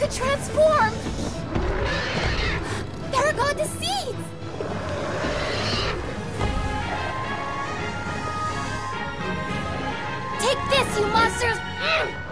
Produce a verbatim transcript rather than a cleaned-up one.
could transform! Paragon to seeds! Take this, you monsters!